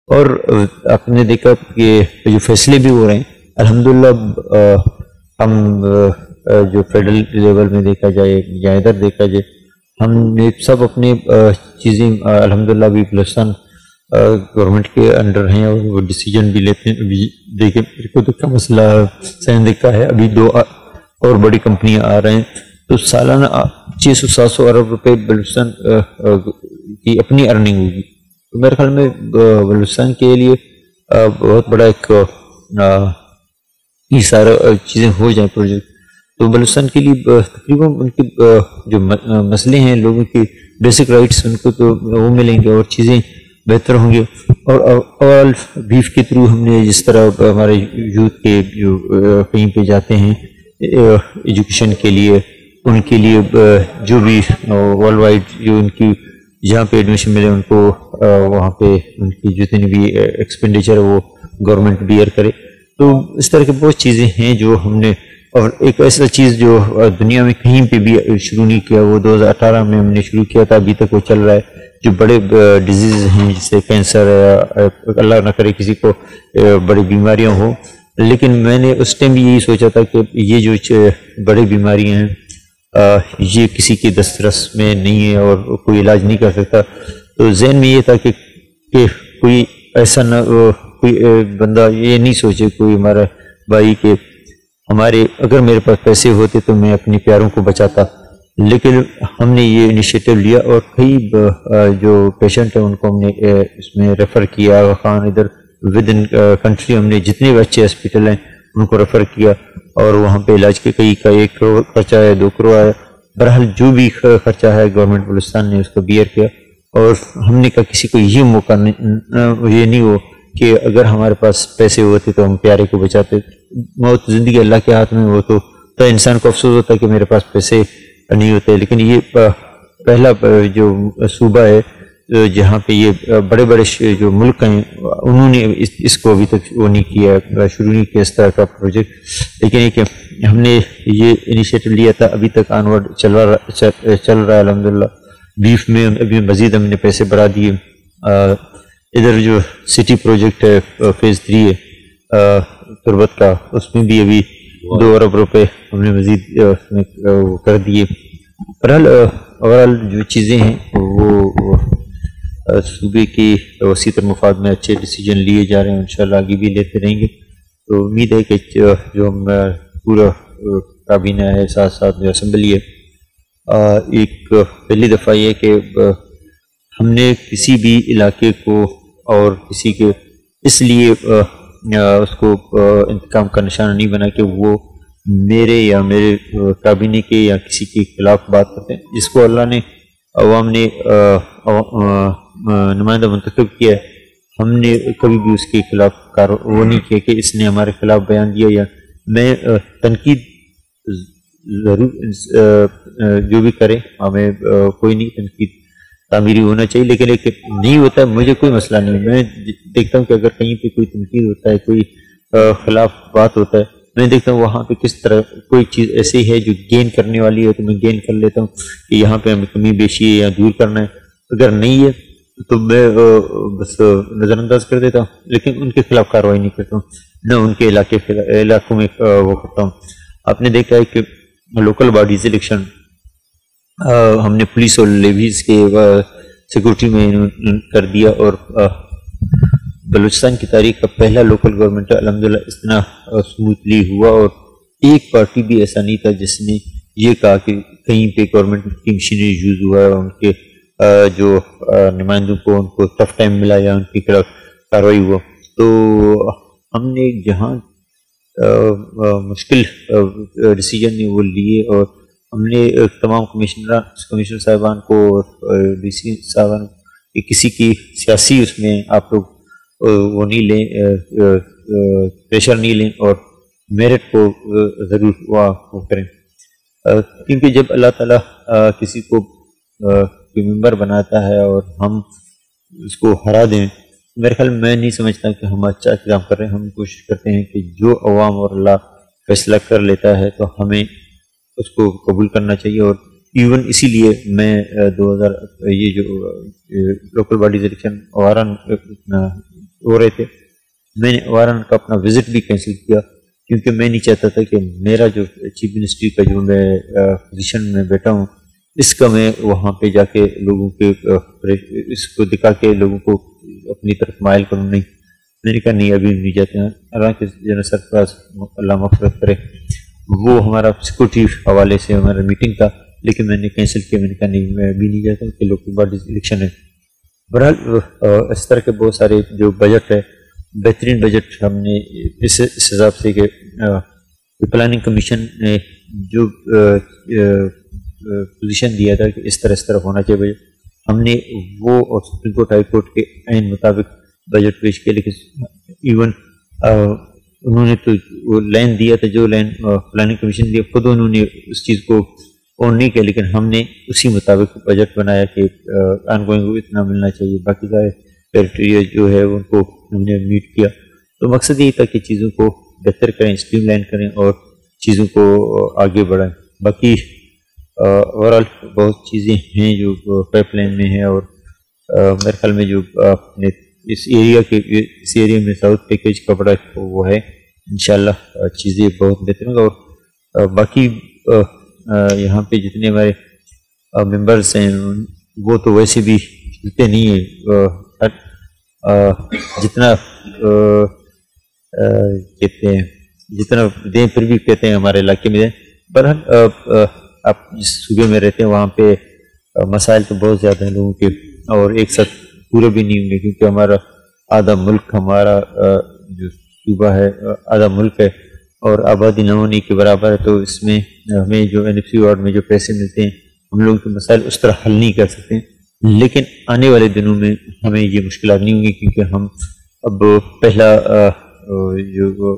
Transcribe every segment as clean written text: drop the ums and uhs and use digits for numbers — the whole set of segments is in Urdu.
اور آپ نے دیکھا کہ جو فیصلے بھی ہو رہے ہیں الحمدللہ، ہم جو فیڈرل لیول میں دیکھا جائے یا ادھر دیکھا جائے، ہم نے سب اپنے چیزیں الحمدللہ بھی بلوچستان گورنمنٹ کے انڈر ہیں اور وہ ڈیسیجن بھی لیتے ہیں. ابھی دیکھیں میرے کو تو کا مسئلہ سندھ کا ہے، ابھی 2 اور بڑی کمپنیاں آ رہے ہیں، تو سالانہ 600-700 ارب روپے بلوچستان کی اپنی ارننگ ہوگی. تو میرے خیال میں بلوچستان کے لیے بہت بڑا ایک یہ سارا چیزیں ہو جائیں پروجیکٹ، تو بلوچستان کے لیے تقریباً ان کے جو مسئلے ہیں لوگوں کی بیسک رائٹس ان کو تو وہ ملیں گے اور چیزیں بہتر ہوں گے. اور اوورال بیف کے تھرو ہم نے جس طرح ہمارے یوتھ کے جو کہیں پہ جاتے ہیں ایجوکیشن کے لیے، ان کے لیے جو بھی ورلڈ وائڈ جو ان کی جہاں پہ ایڈمیشن ملے ان کو وہاں پہ ان کی جتنی بھی ایکسپینڈیچر ہے وہ گورنمنٹ بیئر کرے. تو اس طرح کی بہت چیزیں ہیں جو ہم نے، اور ایک ایسا چیز جو دنیا میں کہیں پہ بھی شروع نہیں کیا، وہ 2018 میں ہم نے شروع کیا تھا، ابھی تک وہ چل رہا ہے. جو بڑے ڈیزیز ہیں جیسے کینسر، اللہ نہ کرے کسی کو بڑی بیماریاں ہوں، لیکن میں نے اس ٹائم بھی یہی سوچا تھا کہ یہ جو بڑی بیماریاں ہیں یہ کسی کی دسترس میں نہیں ہے اور کوئی علاج نہیں کر سکتا. تو ذہن میں یہ تھا کہ کوئی ایسا نہ کوئی بندہ یہ نہیں سوچے کوئی ہمارا بھائی کہ ہمارے اگر میرے پاس پیسے ہوتے تو میں اپنے پیاروں کو بچاتا. لیکن ہم نے یہ انیشیٹو لیا اور کئی جو پیشنٹ ہیں ان کو ہم نے اس میں ریفر کیا. خان ادھر ود ان کنٹری ہم نے جتنے بھی اچھے ہاسپٹل ہیں ان کو ریفر کیا اور وہاں پہ علاج کے کئی کا 1 کروڑ خرچہ ہے، 2 کروڑ ہے، بہرحال جو بھی خرچہ ہے گورنمنٹ بلوچستان نے اس کو بیئر کیا. اور ہم نے کہا کسی کو یہ موقع یہ نہیں ہو کہ اگر ہمارے پاس پیسے ہوتے تو ہم پیارے کو بچاتے. موت زندگی اللہ کے ہاتھ میں ہو تو انسان کو افسوس ہوتا ہے کہ میرے پاس پیسے نہیں ہوتے. لیکن یہ پہلا جو صوبہ ہے جہاں پہ یہ بڑے بڑے جو ملک ہیں انہوں نے اس کو ابھی تک وہ نہیں کیا، شروع نہیں کیا اس طرح کا پروجیکٹ. لیکن یہ کہ ہم نے یہ انیشیٹو لیا تھا، ابھی تک آنورڈ چل رہا ہے الحمدللہ. بیف میں ابھی مزید ہم نے پیسے بڑھا دیے. ادھر جو سٹی پروجیکٹ ہے فیز 3 ہے تربت کا، اس میں بھی ابھی 2 ارب روپے ہم نے مزید وہ کر دیے. بہرحال اوورال جو چیزیں ہیں وہ صوبے کی وسیع تر مفاد میں اچھے ڈیسیجن لیے جا رہے ہیں، انشاءاللہ آگے بھی لیتے رہیں گے. تو امید ہے کہ جو ہم پورا کابینہ ہے ساتھ ساتھ جو اسمبلی ہے، ایک پہلی دفعہ یہ کہ ہم نے کسی بھی علاقے کو اور کسی کے اس لیے اس کو انتقام کا نشانہ نہیں بنا کہ وہ میرے یا میرے کابینہ کے یا کسی کے خلاف بات کرتے ہیں. جس کو اللہ نے عوام نے نمائندہ منتخب کیا ہے، ہم نے کبھی بھی اس کے خلاف وہ نہیں کیا کہ اس نے ہمارے خلاف بیان دیا. یا میں تنقید ضرور جو بھی کرے ہمیں کوئی نہیں تنقید تعمیری ہونا چاہیے، لیکن ایک نہیں ہوتا ہے مجھے کوئی مسئلہ نہیں. میں دیکھتا ہوں کہ اگر کہیں پہ کوئی تنقید ہوتا ہے، کوئی خلاف بات ہوتا ہے، میں دیکھتا ہوں وہاں پہ کس طرح کوئی چیز ایسی ہے جو گین کرنے والی ہے تو میں گین کر لیتا ہوں کہ یہاں پہ ہمیں کمی بیشی ہے یا دور کرنا ہے. اگر نہیں ہے تو میں بس نظر انداز کر دیتا ہوں، لیکن ان کے خلاف کارروائی نہیں کرتا ہوں، نہ ان کے علاقوں میں وہ کرتا ہوں. آپ نے دیکھا ہے کہ لوکل باڈیز الیکشن ہم نے پولیس اور لیویز کے سیکورٹی میں کر دیا، اور بلوچستان کی تاریخ کا پہلا لوکل گورنمنٹ الحمدللہ اتنا سموتھلی ہوا. اور ایک پارٹی بھی ایسا نہیں تھا جس نے یہ کہا کہ کہیں پہ گورنمنٹ کی مشینری یوز ہوا ہے، ان کے جو نمائندوں کو ان کو ٹف ٹائم ملا یا ان کی خلاف کارروائی ہوا. تو ہم نے جہاں مشکل ڈیسیجن وہ لیے، اور ہم نے تمام کمشنر صاحبان کو اور ڈی سی صاحبان کہ کسی کی سیاسی اس میں آپ لوگ وہ نہیں لیں، پریشر نہیں لیں، اور میرٹ کو ضرور وہ کریں. کیونکہ جب اللہ تعالیٰ کسی کو کوئی ممبر بناتا ہے اور ہم اس کو ہرا دیں، میرے خیال میں نہیں سمجھتا کہ ہم اچھا اقدام کر رہے ہیں. ہم کوشش کرتے ہیں کہ جو عوام اور اللہ فیصلہ کر لیتا ہے تو ہمیں اس کو قبول کرنا چاہیے. اور ایون اسی لیے میں 2000 یہ جو لوکل باڈیز الیکشن ہو رہے تھے. میں نے وارن کا اپنا وزٹ بھی کینسل کیا کیونکہ میں نہیں چاہتا تھا کہ میرا جو چیف منسٹری کا جو میں پوزیشن میں بیٹھا ہوں اس کا میں وہاں پہ جا کے لوگوں کے اس کو دکھا کے لوگوں کو اپنی طرف مائل کروں. نہیں, میں نے کہا نہیں ابھی نہیں جاتے ہیں. حالانکہ جنرل سرفراز اللہ مغفرت کرے وہ ہمارا سیکورٹی حوالے سے ہمارا میٹنگ تھا, لیکن میں نے کینسل کیا. میں نے کہا نہیں میں ابھی نہیں جاتا ہوں کہ لوکل باڈیز الیکشن ہے. بہرحال اس طرح کے بہت سارے جو بجٹ ہے بہترین بجٹ ہم نے اس حساب سے کہ پلاننگ کمیشن نے جو پوزیشن دیا تھا کہ اس طرح ہونا چاہیے بجٹ, ہم نے وہ اور سپریم کورٹ ہائی کورٹ کے عین مطابق بجٹ پیش کیا. لیکن ایون انہوں نے تو وہ لائن دیا تھا جو لائن پلاننگ کمیشن دیا خود انہوں نے اس چیز کو آن نہیں کیا, لیکن ہم نے اسی مطابق بجٹ بنایا کہ آن گوئنگ اتنا ملنا چاہیے. باقی کا کرائٹیریا جو ہے ان کو ہم نے میٹ کیا. تو مقصد یہی تھا کہ چیزوں کو بہتر کریں, اسٹریم لائن کریں اور چیزوں کو آگے بڑھائیں. باقی اوورآل بہت چیزیں ہیں جو پائپ لائن میں ہیں, اور میرے خیال میں جو آپ نے اس ایریا میں ساؤتھ پیکیج کا بڑا وہ ہے. انشاءاللہ چیزیں بہت بہتر ہوں گا. اور باقی یہاں پہ جتنے ہمارے ممبرس ہیں وہ تو ویسے بھی چلتے نہیں ہیں, جتنا کہتے ہیں جتنا دیں پھر بھی کہتے ہیں ہمارے علاقے میں. بہرحال آپ جس صوبے میں رہتے ہیں وہاں پہ مسائل تو بہت زیادہ ہیں لوگوں کے, اور ایک ساتھ پورے بھی نہیں ہوں گے کیونکہ ہمارا آدھا ملک ہمارا جو صوبہ ہے آدھا ملک ہے اور آبادی نہ ہونے کے برابر ہے. تو اس میں ہمیں جو NFC وارڈ میں جو پیسے ملتے ہیں ہم لوگوں کے مسائل اس طرح حل نہیں کر سکتے. لیکن آنے والے دنوں میں ہمیں یہ مشکلات نہیں ہوں گی کیونکہ ہم اب پہلا جو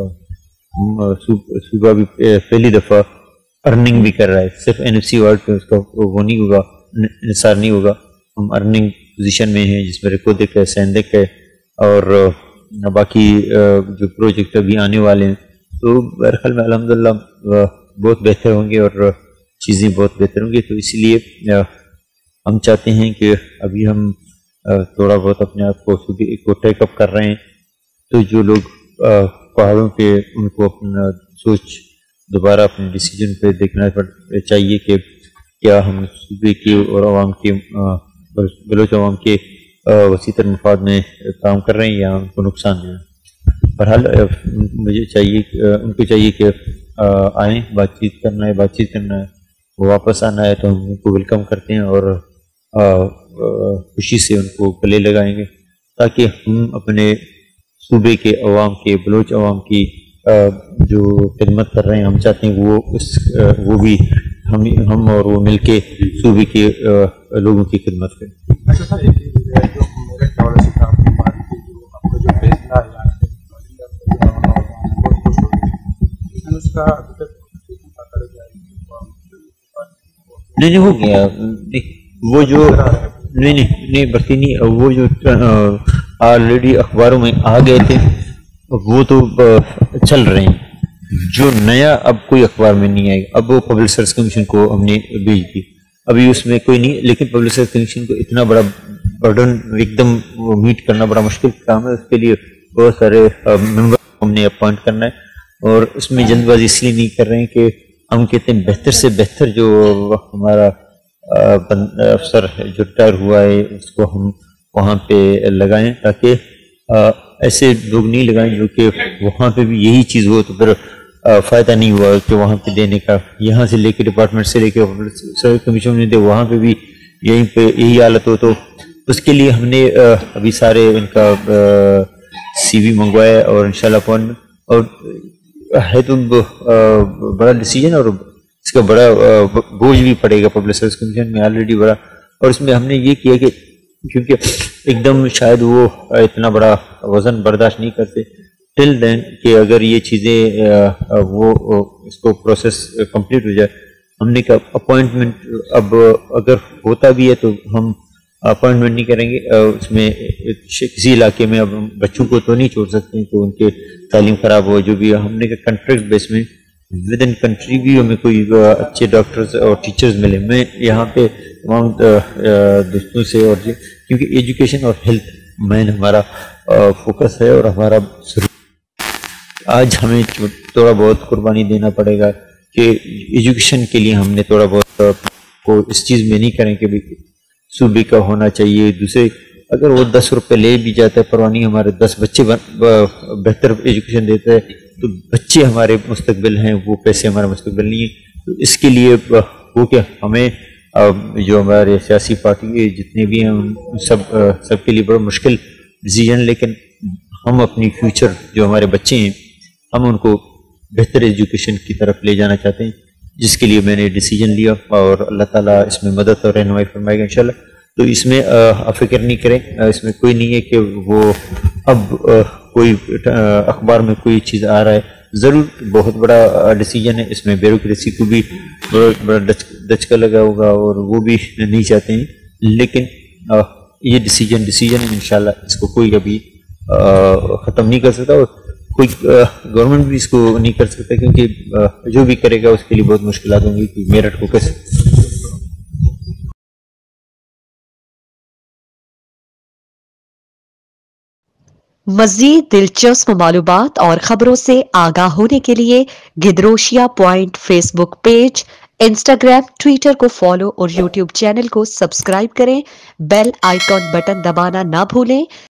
صوبہ بھی پہلی دفعہ ارننگ بھی کر رہا ہے. صرف NFC وارڈ پہ اس کا وہ نہیں ہوگا, انحصار نہیں ہوگا. ہم ارننگ پوزیشن میں ہیں جس میں ریکودک ہے, سیندک ہے, اور باقی جو پروجیکٹ ابھی آنے والے ہیں. تو میرے خیال میں الحمدللہ بہت بہتر ہوں گے اور چیزیں بہت بہتر ہوں گی. تو اس لیے ہم چاہتے ہیں کہ ابھی ہم تھوڑا بہت اپنے آپ کو ٹیک اپ کر رہے ہیں. تو جو لوگ پہاڑوں پہ ان کو اپنا سوچ دوبارہ اپنے ڈیسیجن پہ دیکھنا چاہیے کہ کیا ہم صوبے کی اور عوام کے بلوچ عوام کے وسیع تر مفاد میں کام کر رہے ہیں یا ان کو نقصان دے رہے ہیں. بہرحال مجھے چاہیے ان کو چاہیے کہ آئیں, بات چیت کرنا ہے, وہ واپس آنا ہے تو ہم ان کو ویلکم کرتے ہیں اور خوشی سے ان کو گلے لگائیں گے تاکہ ہم اپنے صوبے کے عوام کے بلوچ عوام کی جو خدمت کر رہے ہیں ہم چاہتے ہیں وہ بھی ہم اور وہ مل کے صوبے کے لوگوں کی خدمت کریں. اچھا سر, جو میرے خیال سے آپ کی بات کی جو آپ کا جو فیصلہ ہے اس کا نہیں ہو گیا. وہ جو نہیں بھرتی نہیں, وہ جو آلریڈی اخباروں میں آ گئے تھے وہ تو چل رہے ہیں. جو نیا اب کوئی اخبار میں نہیں آئے گا. اب وہ پبلک سروس کمیشن کو ہم نے بھیج دی, ابھی اس میں کوئی نہیں. لیکن پبلک سروس کمیشن کو اتنا بڑا برڈن ایک دم میٹ کرنا بڑا مشکل کام ہے. اس کے لیے بہت سارے ممبر ہم نے اپوائنٹ کرنا ہے, اور اس میں جلد بازی اس لیے نہیں کر رہے ہیں کہ ہم کہتے ہیں بہتر سے بہتر جو ہمارا افسر جو ریٹائر ہوا ہے اس کو ہم وہاں پہ لگائیں, تاکہ ایسے لوگ نہیں لگائیں جو کہ وہاں پہ بھی یہی چیز ہو تو پھر فائدہ نہیں ہوا کہ وہاں پہ دینے کا. یہاں سے لے کے ڈپارٹمنٹ سے لے کے سروس کمیشن نے دے وہاں پہ بھی یہیں پہ یہی حالت ہو. تو اس کے لیے ہم نے ابھی سارے ان کا CV منگوایا اور انشاءاللہ اپوائنٹمنٹ, اور ہے تو بڑا ڈیسیجن اور اس کا بڑا بوجھ بھی پڑے گا پبلک سروس کمیشن میں آلریڈی بڑا. اور اس میں ہم نے یہ کیا کہ کیونکہ ایک دم شاید وہ اتنا بڑا وزن برداشت نہیں کرتے ٹل دین کہ اگر یہ چیزیں وہ اس کو پروسیس کمپلیٹ ہو جائے. ہم نے کہا اپوائنٹمنٹ اب اگر ہوتا بھی ہے تو ہم اپوائنٹمنٹ نہیں کریں گے. اس میں کسی علاقے میں اب بچوں کو تو نہیں چھوڑ سکتے ہیں کہ ان کے تعلیم خراب ہو. جو بھی ہم نے کہا کنٹریکٹ بیس میں ود ان کنٹری بھی ہمیں کوئی اچھے ڈاکٹرز اور ٹیچرز ملے. میں یہاں پہ تمام دوستوں سے اور کیونکہ ایجوکیشن اور ہیلتھ مین ہمارا فوکس ہے اور ہمارا آج ہمیں تھوڑا بہت قربانی دینا پڑے گا کہ ایجوکیشن کے لیے ہم نے تھوڑا بہت کو اس چیز میں نہیں کریں کہ صوبے کا ہونا چاہیے. دوسرے اگر وہ 10 روپے لے بھی جاتا ہے پروانی ہمارے 10 بچے بہتر ایجوکیشن دیتا ہے تو بچے ہمارے مستقبل ہیں, وہ پیسے ہمارا مستقبل نہیں ہے. تو اس کے لیے وہ کیا ہمیں جو ہمارے سیاسی پارٹی کے جتنے بھی ہیں سب کے لیے بڑا مشکل ڈیسیجن, لیکن ہم اپنی فیوچر جو ہمارے بچے ہیں ہم ان کو بہتر ایجوکیشن کی طرف لے جانا چاہتے ہیں, جس کے لیے میں نے ڈیسیجن لیا اور اللہ تعالیٰ اس میں مدد اور رہنمائی فرمائے گا انشاءاللہ. تو اس میں فکر نہیں کریں, اس میں کوئی نہیں ہے کہ وہ اب کوئی اخبار میں کوئی چیز آ رہا ہے, ضرور بہت بڑا ڈیسیجن ہے, اس میں بیوروکریسی کو بھی بڑا دچکا لگا ہوگا اور وہ بھی نہیں چاہتے ہیں, لیکن یہ ڈیسیجن ہے انشاءاللہ اس کو کوئی ابھی ختم نہیں کر سکتا اور کوئی گورنمنٹ بھی اس کو نہیں کر سکتا, کیونکہ جو بھی کرے گا اس کے لیے بہت مشکلات ہوں گی کہ میرٹھ کو کیسے. مزید دلچسپ معلومات اور خبروں سے آگاہ ہونے کے لیے Gedrosia point facebook page, Instagram, Twitter کو فالو اور یوٹیوب چینل کو سبسکرائب کریں. بیل آئیکن بٹن دبانا نہ بھولیں